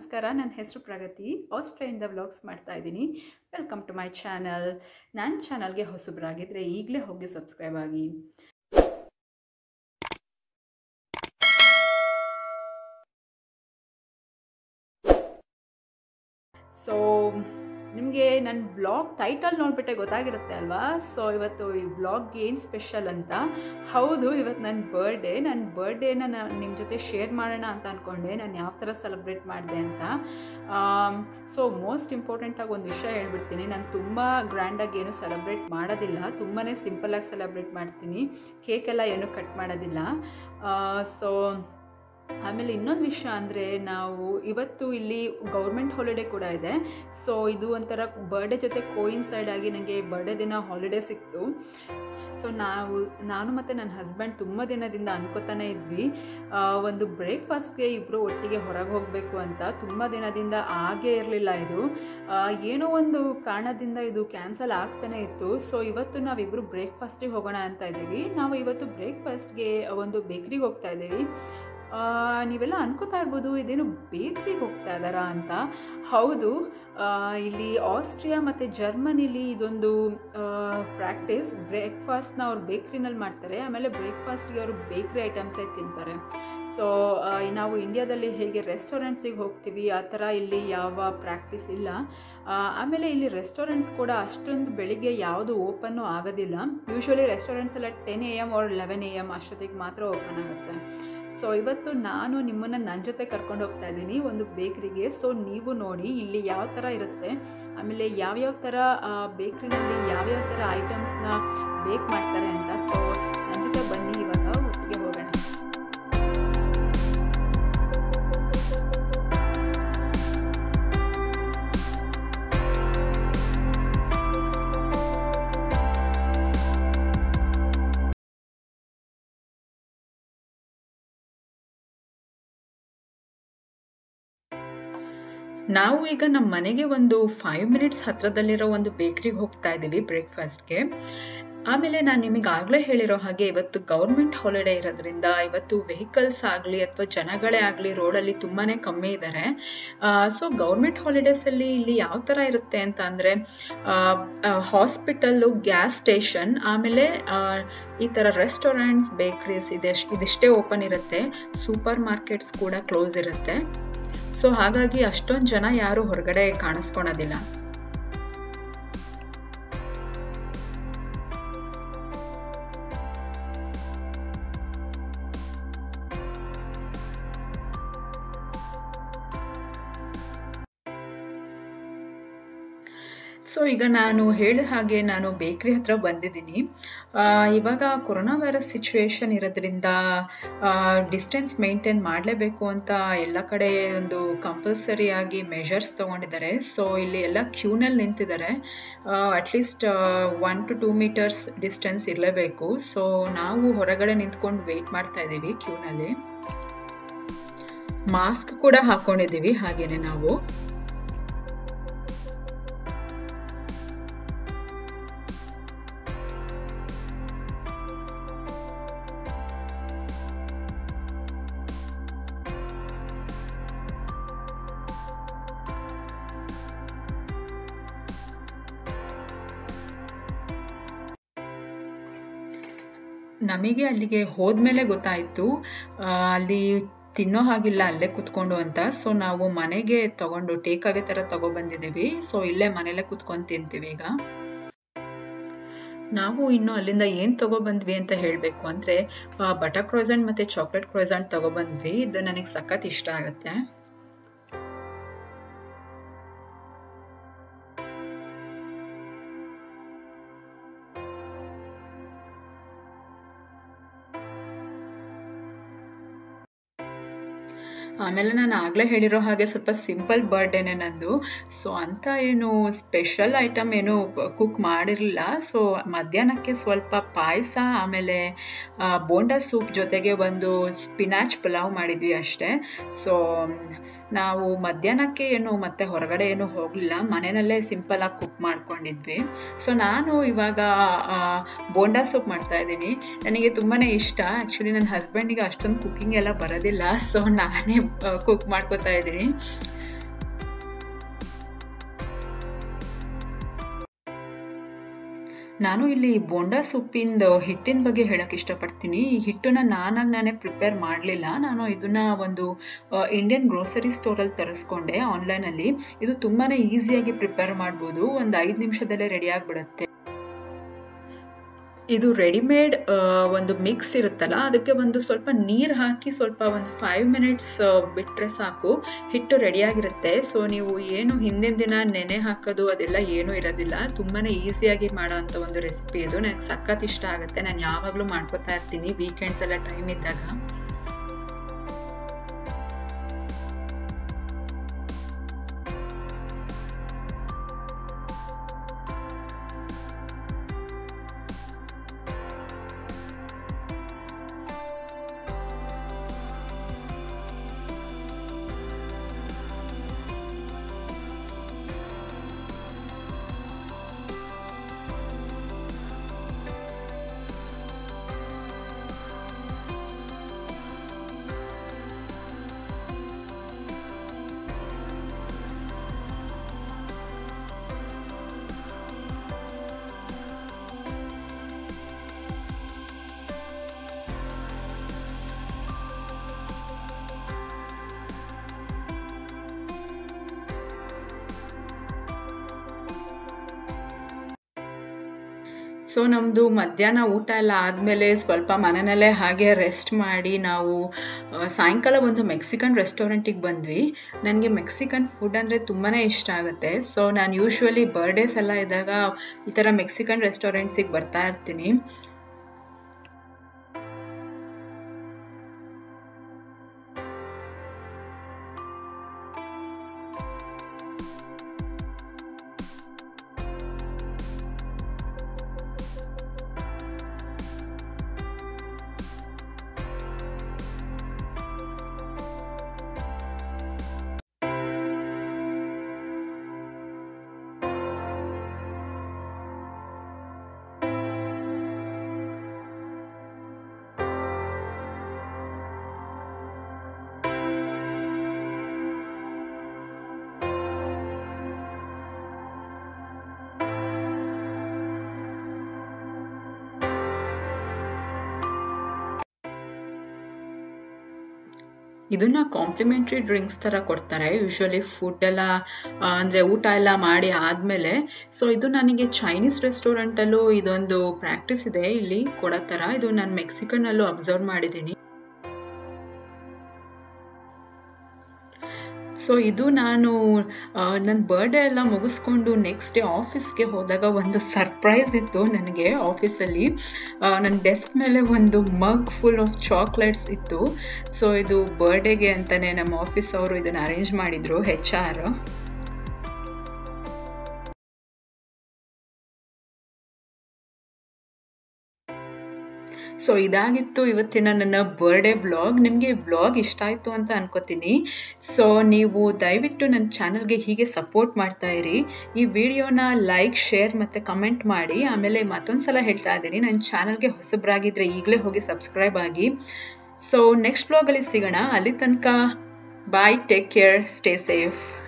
ನಮಸ್ಕಾರ, ನನ್ನ ಹೆಸರು ಪ್ರಗತಿ. ಆಸ್ಟ್ರೇಲಿಯಾದಿಂದ ವ್ಲಾಗ್ಸ್ ಮಾಡ್ತಾ ಇದ್ದೀನಿ. Welcome to my channel. ನನ್ನ ಚಾನಲ್ಗೆ ಹೊಸಬರಾಗಿದ್ದರೆ ಈಗಲೇ ಹೋಗಿ ಸಬ್ಸ್ಕ್ರೈಬ್ ಆಗಿ. ಸೊ ನಿಮಗೆ ನನ್ನ ವ್ಲಾಗ್ ಟೈಟಲ್ ನೋಡಿಬಿಟ್ಟೆ ಗೊತ್ತಾಗಿರುತ್ತೆ ಅಲ್ವಾ. ಸೊ ಇವತ್ತು ಈ ವ್ಲಾಗ್ಗೆ ಏನು ಸ್ಪೆಷಲ್ ಅಂತ. ಹೌದು, ಇವತ್ತು ನನ್ನ ಬರ್ಡೇನ ನಾನು ನಿಮ್ಮ ಜೊತೆ ಶೇರ್ ಮಾಡೋಣ ಅಂತ ಅಂದ್ಕೊಂಡೆ. ನಾನು ಯಾವ ಥರ ಸೆಲೆಬ್ರೇಟ್ ಮಾಡಿದೆ ಅಂತ. ಸೊ ಮೋಸ್ಟ್ ಇಂಪಾರ್ಟೆಂಟಾಗಿ ಒಂದು ವಿಷಯ ಹೇಳ್ಬಿಡ್ತೀನಿ. ನಾನು ತುಂಬ ಗ್ರ್ಯಾಂಡಾಗಿ ಏನು ಸೆಲೆಬ್ರೇಟ್ ಮಾಡೋದಿಲ್ಲ, ತುಂಬಾ ಸಿಂಪಲಾಗಿ ಸೆಲೆಬ್ರೇಟ್ ಮಾಡ್ತೀನಿ. ಕೇಕೆಲ್ಲ ಏನೂ ಕಟ್ ಮಾಡೋದಿಲ್ಲ. ಸೊ ಆಮೇಲೆ ಇನ್ನೊಂದು ವಿಷಯ ಅಂದರೆ, ನಾವು ಇವತ್ತು ಇಲ್ಲಿ ಗೌರ್ಮೆಂಟ್ ಹಾಲಿಡೇ ಕೂಡ ಇದೆ. ಸೊ ಇದು ಒಂಥರ ಬರ್ಡೇ ಜೊತೆ ಕೋಯಿನ್ಸೈಡ್ ಆಗಿ ನನಗೆ ಬರ್ಡೇ ದಿನ ಹಾಲಿಡೇ ಸಿಕ್ತು. ಸೊ ನಾನು ಮತ್ತು ನನ್ನ ಹಸ್ಬೆಂಡ್ ತುಂಬ ದಿನದಿಂದ ಅನ್ಕೋತಾನೆ ಇದ್ವಿ, ಒಂದು ಬ್ರೇಕ್ಫಾಸ್ಟ್ಗೆ ಇಬ್ಬರು ಒಟ್ಟಿಗೆ ಹೊರಗೆ ಹೋಗಬೇಕು ಅಂತ. ತುಂಬ ದಿನದಿಂದ ಆಗೇ ಇರಲಿಲ್ಲ. ಇದು ಏನೋ ಒಂದು ಕಾರಣದಿಂದ ಇದು ಕ್ಯಾನ್ಸಲ್ ಆಗ್ತಾನೆ ಇತ್ತು. ಸೊ ಇವತ್ತು ನಾವಿಬ್ಬರು ಬ್ರೇಕ್ಫಾಸ್ಟಿಗೆ ಹೋಗೋಣ ಅಂತ ಇದ್ದೀವಿ. ನಾವು ಇವತ್ತು ಬ್ರೇಕ್ಫಾಸ್ಟ್ಗೆ ಒಂದು ಬೇಕ್ರಿಗೆ ಹೋಗ್ತಾ ಇದ್ದೀವಿ. ನೀವೆಲ್ಲ ಅನ್ಕೋತಾ ಇರ್ಬೋದು, ಇದೇನು ಬೇಕ್ರಿಗೆ ಹೋಗ್ತಾ ಇದ್ದಾರಾ ಅಂತ. ಹೌದು, ಇಲ್ಲಿ ಆಸ್ಟ್ರಿಯಾ ಮತ್ತು ಜರ್ಮನಿಲಿ ಇದೊಂದು ಪ್ರಾಕ್ಟೀಸ್. ಬ್ರೇಕ್ಫಾಸ್ಟ್ನ ಅವ್ರು ಬೇಕ್ರಿನಲ್ಲಿ ಮಾಡ್ತಾರೆ, ಆಮೇಲೆ ಬ್ರೇಕ್ಫಾಸ್ಟ್ಗೆ ಅವರು ಬೇಕ್ರಿ ಐಟಮ್ಸೇ ತಿಂತಾರೆ. ಸೊ ನಾವು ಇಂಡಿಯಾದಲ್ಲಿ ಹೇಗೆ ರೆಸ್ಟೋರೆಂಟ್ಸಿಗೆ ಹೋಗ್ತೀವಿ ಆ ಥರ ಇಲ್ಲಿ ಯಾವ ಪ್ರಾಕ್ಟೀಸ್ ಇಲ್ಲ. ಆಮೇಲೆ ಇಲ್ಲಿ ರೆಸ್ಟೋರೆಂಟ್ಸ್ ಕೂಡ ಅಷ್ಟೊಂದು ಬೆಳಿಗ್ಗೆ ಯಾವುದು ಓಪನ್ನು ಆಗೋದಿಲ್ಲ. ಯೂಶ್ವಲಿ ರೆಸ್ಟೋರೆಂಟ್ಸ್ ಎಲ್ಲ 10 AM or 11 AM ಅಷ್ಟೊತ್ತಿಗೆ ಮಾತ್ರ ಓಪನ್ ಆಗುತ್ತೆ. ಸೊ ಇವತ್ತು ನಾನು ನಿಮ್ಮನ್ನು ನನ್ನ ಜೊತೆ ಕರ್ಕೊಂಡು ಹೋಗ್ತಾ ಇದ್ದೀನಿ ಒಂದು ಬೇಕ್ರಿಗೆ. ಸೊ ನೀವು ನೋಡಿ ಇಲ್ಲಿ ಯಾವ ಥರ ಇರುತ್ತೆ, ಆಮೇಲೆ ಯಾವ್ಯಾವ ಥರ ಬೇಕ್ರಿನಲ್ಲಿ ಯಾವ್ಯಾವ ಥರ ಐಟಮ್ಸ್ನ ಬೇಕ್ ಮಾಡ್ತಾರೆ ಅಂತ. ಸೊ ನನ್ನ ಜೊತೆ ಬನ್ನಿ, ಇವಾಗ ಒಟ್ಟಿಗೆ ಹೋಗೋಣ. ನಾವು ಈಗ ನಮ್ಮ ಮನೆಗೆ ಒಂದು 5 minutes ಹತ್ರದಲ್ಲಿರೋ ಒಂದು ಬೇಕ್ರಿಗೆ ಹೋಗ್ತಾ ಇದ್ದೀವಿ ಬ್ರೇಕ್ಫಾಸ್ಟ್ಗೆ. ಆಮೇಲೆ ನಾನು ನಿಮಗೆ ಆಗಲೇ ಹೇಳಿರೋ ಹಾಗೆ ಇವತ್ತು ಗೌರ್ಮೆಂಟ್ ಹಾಲಿಡೇ ಇರೋದ್ರಿಂದ ಇವತ್ತು ವೆಹಿಕಲ್ಸ್ ಆಗಲಿ ಅಥವಾ ಜನಗಳೇ ಆಗಲಿ ರೋಡಲ್ಲಿ ತುಂಬಾ ಕಮ್ಮಿ ಇದ್ದಾರೆ. ಸೊ ಗೌರ್ಮೆಂಟ್ ಹಾಲಿಡೇಸಲ್ಲಿ ಇಲ್ಲಿ ಯಾವ ಥರ ಇರುತ್ತೆ ಅಂತ ಅಂದರೆ, ಹಾಸ್ಪಿಟಲ್ಲು, ಗ್ಯಾಸ್ ಸ್ಟೇಷನ್, ಆಮೇಲೆ ಈ ಥರ ರೆಸ್ಟೋರೆಂಟ್ಸ್, ಬೇಕ್ರೀಸ್ ಇದಿಷ್ಟೇ ಓಪನ್ ಇರುತ್ತೆ. ಸೂಪರ್ ಮಾರ್ಕೆಟ್ಸ್ ಕೂಡ ಕ್ಲೋಸ್ ಇರುತ್ತೆ. ಸೊ ಹಾಗಾಗಿ ಅಷ್ಟೊಂದು ಜನ ಯಾರು ಹೊರಗಡೆ ಕಾಣಿಸ್ಕೊಳೋದಿಲ್ಲ. ಸೊ ಈಗ ನಾನು ಹೇಳಿದ ಹಾಗೆ ನಾನು ಬೇಕ್ರಿ ಹತ್ರ ಬಂದಿದ್ದೀನಿ. ಇವಾಗ ಕೊರೋನಾ ವೈರಸ್ ಸಿಚುವೇಶನ್ ಇರೋದ್ರಿಂದ ಡಿಸ್ಟೆನ್ಸ್ ಮೇಂಟೈನ್ ಮಾಡಲೇಬೇಕು ಅಂತ ಎಲ್ಲ ಕಡೆ ಒಂದು ಕಂಪಲ್ಸರಿಯಾಗಿ ಮೆಷರ್ಸ್ ತೊಗೊಂಡಿದ್ದಾರೆ. ಸೊ ಇಲ್ಲಿ ಎಲ್ಲ ಕ್ಯೂನಲ್ಲಿ ನಿಂತಿದ್ದಾರೆ. ಅಟ್ಲೀಸ್ಟ್ 1 to 2 meters ಡಿಸ್ಟೆನ್ಸ್ ಇರಲೇಬೇಕು. ಸೊ ನಾವು ಹೊರಗಡೆ ನಿಂತ್ಕೊಂಡು ವೆಯ್ಟ್ ಮಾಡ್ತಾ ಇದ್ದೀವಿ ಕ್ಯೂನಲ್ಲಿ. ಮಾಸ್ಕ್ ಕೂಡ ಹಾಕೊಂಡಿದ್ದೀವಿ ಹಾಗೇನೆ ನಾವು. ನಮಗೆ ಅಲ್ಲಿಗೆ ಹೋದ್ಮೇಲೆ ಗೊತ್ತಾಯಿತು ಅಲ್ಲಿ ತಿನ್ನೋ ಹಾಗಿಲ್ಲ ಅಲ್ಲೇ ಕುತ್ಕೊಂಡು ಅಂತ. ಸೊ ನಾವು ಮನೆಗೆ ತಗೊಂಡು ಟೇಕ್ ಅವೇ ಥರ ತಗೊಬಂದಿದ್ದೀವಿ. ಸೊ ಇಲ್ಲೇ ಮನೇಲೆ ಕುತ್ಕೊಂಡು ತಿಂತೀವಿ ಈಗ. ನಾವು ಇನ್ನು ಅಲ್ಲಿಂದ ಏನು ತಗೊಬಂದ್ವಿ ಅಂತ ಹೇಳಬೇಕು ಅಂದರೆ, ಬಟರ್ ಕ್ರೋಸೆಂಟ್ ಮತ್ತು ಚಾಕ್ಲೇಟ್ ಕ್ರೋಸೆಂಟ್ ತಗೊಬಂದ್ವಿ. ಇದು ನನಗೆ ಸಖತ್ ಇಷ್ಟ ಆಗುತ್ತೆ. ಆಮೇಲೆ ನಾನು ಆಗಲೇ ಹೇಳಿರೋ ಹಾಗೆ ಸ್ವಲ್ಪ ಸಿಂಪಲ್ ಬರ್ಡೇನೆ ನಂದು. ಸೊ ಅಂತ ಏನು ಸ್ಪೆಷಲ್ ಐಟಮ್ ಏನು ಕುಕ್ ಮಾಡಿರಲಿಲ್ಲ. ಸೊ ಮಧ್ಯಾಹ್ನಕ್ಕೆ ಸ್ವಲ್ಪ ಪಾಯಸ, ಆಮೇಲೆ ಬೋಂಡಾ ಸೂಪ್ ಜೊತೆಗೆ ಒಂದು ಸ್ಪಿನಾಚ್ ಪಲಾವ್ ಮಾಡಿದ್ವಿ ಅಷ್ಟೇ. ಸೊ ನಾವು ಮಧ್ಯಾಹ್ನಕ್ಕೆ ಏನು ಮತ್ತೆ ಹೊರಗಡೆ ಏನು ಹೋಗಲಿಲ್ಲ, ಮನೆಯಲ್ಲೇ ಸಿಂಪಲಾಗಿ ಕುಕ್ ಮಾಡ್ಕೊಂಡಿದ್ವಿ. ಸೊ ನಾನು ಇವಾಗ ಬೋಂಡಾ ಸೂಪ್ ಮಾಡ್ತಾ ಇದ್ದೀನಿ. ನನಗೆ ತುಂಬಾ ಇಷ್ಟ. ಆ್ಯಕ್ಚುಲಿ ನನ್ನ ಹಸ್ಬೆಂಡಿಗೆ ಅಷ್ಟೊಂದು ಕುಕ್ಕಿಂಗ್ ಎಲ್ಲ ಬರೋದಿಲ್ಲ. ಸೊ ನಾನೇ ಕುಕ್ ಮಾಡ್ಕೋತಾ ಇದ್ದೀನಿ. ನಾನು ಇಲ್ಲಿ ಬೋಂಡಾ ಸೊಪ್ಪಿಂದ ಹಿಟ್ಟಿನ ಬಗ್ಗೆ ಹೇಳಕ್ಕೆ ಇಷ್ಟಪಡ್ತೀನಿ. ಈ ಹಿಟ್ಟನ್ನ ನಾನೇ ಪ್ರಿಪೇರ್ ಮಾಡಲಿಲ್ಲ. ನಾನು ಇದನ್ನ ಒಂದು ಇಂಡಿಯನ್ ಗ್ರೋಸರಿ ಸ್ಟೋರಲ್ಲಿ ತರಿಸ್ಕೊಂಡೆ ಆನ್ಲೈನಲ್ಲಿ. ಇದು ತುಂಬಾ ಈಸಿಯಾಗಿ ಪ್ರಿಪೇರ್ ಮಾಡ್ಬೋದು. ಒಂದು 5 ನಿಮಿಷದಲ್ಲೇ ರೆಡಿ ಆಗಿಬಿಡುತ್ತೆ. ಇದು ರೆಡಿಮೇಡ್ ಒಂದು ಮಿಕ್ಸ್ ಇರುತ್ತಲ್ಲ, ಅದಕ್ಕೆ ಒಂದು ಸ್ವಲ್ಪ ನೀರು ಹಾಕಿ ಸ್ವಲ್ಪ ಒಂದು 5 ಮಿನಿಟ್ಸ್ ಬಿಟ್ಟರೆ ಸಾಕು, ಹಿಟ್ಟು ರೆಡಿಯಾಗಿರುತ್ತೆ. ಸೊ ನೀವು ಏನು ಹಿಂದಿನ ದಿನ ನೆನೆ ಹಾಕೋದು ಅದೆಲ್ಲ ಏನೂ ಇರೋದಿಲ್ಲ. ತುಂಬಾ ಈಸಿಯಾಗಿ ಮಾಡೋ ಅಂಥ ಒಂದು ರೆಸಿಪಿ ಇದು. ನನಗೆ ಸಖತ್ ಇಷ್ಟ ಆಗುತ್ತೆ. ನಾನು ಯಾವಾಗಲೂ ಮಾಡ್ಕೋತಾ ಇರ್ತೀನಿ ವೀಕೆಂಡ್ಸ್ ಎಲ್ಲ ಟೈಮ್ ಇದ್ದಾಗ. ಸೊ ನಮ್ಮದು ಮಧ್ಯಾಹ್ನ ಊಟ ಎಲ್ಲ ಆದಮೇಲೆ ಸ್ವಲ್ಪ ಮನೆಯಲ್ಲೇ ಹಾಗೆ ರೆಸ್ಟ್ ಮಾಡಿ ನಾವು ಸಾಯಂಕಾಲ ಒಂದು ಮೆಕ್ಸಿಕನ್ ರೆಸ್ಟೋರೆಂಟಿಗೆ ಬಂದ್ವಿ. ನನಗೆ ಮೆಕ್ಸಿಕನ್ ಫುಡ್ ಅಂದರೆ ತುಂಬಾ ಇಷ್ಟ ಆಗುತ್ತೆ. ಸೊ ನಾನು ಯೂಶ್ವಲಿ ಬರ್ಡೇಸ್ ಎಲ್ಲ ಇದ್ದಾಗ ಈ ಥರ ಮೆಕ್ಸಿಕನ್ ರೆಸ್ಟೋರೆಂಟ್ಸಿಗೆ ಬರ್ತಾ ಇರ್ತೀನಿ. ಇದನ್ನ ಕಾಂಪ್ಲಿಮೆಂಟ್ರಿ ಡ್ರಿಂಕ್ಸ್ ಥರ ಕೊಡ್ತಾರೆ ಯೂಶ್ವಲಿ ಫುಡ್ ಎಲ್ಲ ಅಂದರೆ ಊಟ ಎಲ್ಲ ಮಾಡಿ ಆದಮೇಲೆ. ಸೊ ಇದು ನನಗೆ ಚೈನೀಸ್ ರೆಸ್ಟೋರೆಂಟಲ್ಲೂ ಇದೊಂದು ಪ್ರಾಕ್ಟೀಸ್ ಇದೆ ಇಲ್ಲಿ ಕೊಡೋ ಥರ. ಇದು ನಾನು ಮೆಕ್ಸಿಕನ್ನಲ್ಲೂ ಅಬ್ಸರ್ವ್ ಮಾಡಿದ್ದೀನಿ. ಸೊ ಇದು ನಾನು ನನ್ನ ಬರ್ಡೇ ಎಲ್ಲ ಮುಗಿಸ್ಕೊಂಡು ನೆಕ್ಸ್ಟ್ ಡೇ ಆಫೀಸ್ಗೆ ಹೋದಾಗ ಒಂದು ಸರ್ಪ್ರೈಸ್ ಇತ್ತು ನನಗೆ ಆಫೀಸಲ್ಲಿ. ನನ್ನ ಡೆಸ್ಕ್ ಮೇಲೆ ಒಂದು ಮಗ್ ಫುಲ್ ಆಫ್ ಚಾಕ್ಲೇಟ್ಸ್ ಇತ್ತು. ಸೊ ಇದು ಬರ್ಡೇಗೆ ಅಂತಲೇ ನಮ್ಮ ಆಫೀಸ್ ಅವರು ಇದನ್ನು ಅರೇಂಜ್ ಮಾಡಿದರು, HR. ಸೊ ಇದಾಗಿತ್ತು ಇವತ್ತಿನ ನನ್ನ ಬರ್ಡೇ ವ್ಲಾಗ್. ನಿಮಗೆ ವ್ಲಾಗ್ ಇಷ್ಟ ಆಯಿತು ಅಂತ ಅನ್ಕೋತೀನಿ. ಸೊ ನೀವು ದಯವಿಟ್ಟು ನನ್ನ ಚಾನಲ್ಗೆ ಹೀಗೆ ಸಪೋರ್ಟ್ ಮಾಡ್ತಾ ಇರಿ. ಈ ವಿಡಿಯೋನ ಲೈಕ್, ಶೇರ್ ಮತ್ತು ಕಮೆಂಟ್ ಮಾಡಿ. ಆಮೇಲೆ ಮತ್ತೊಂದು ಸಲ ಹೇಳ್ತಾ ಇದ್ದೀನಿ, ನನ್ನ ಚಾನಲ್ಗೆ ಹೊಸಬ್ರಾಗಿದ್ದರೆ ಈಗಲೇ ಹೋಗಿ ಸಬ್ಸ್ಕ್ರೈಬ್ ಆಗಿ. ಸೊ ನೆಕ್ಸ್ಟ್ ವ್ಲಾಗಲ್ಲಿ ಸಿಗೋಣ. ಅಲ್ಲಿ ತನಕ bye, take care, stay safe.